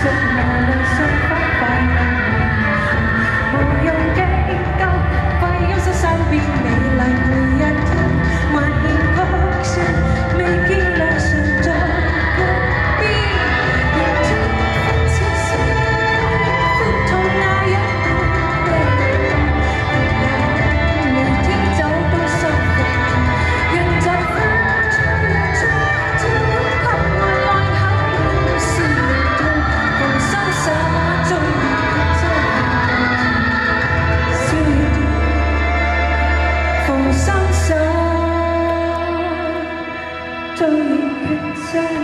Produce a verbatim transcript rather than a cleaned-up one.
信我理想不快樂無用計較，費憂失散變美麗每一天，萬年曲線未見良辰在腳邊，沿着分次時闊途那樣的路，每天走都舒服，人在風中中，天空給我愛口笑動，逢生手中真笑，逢生手中決真。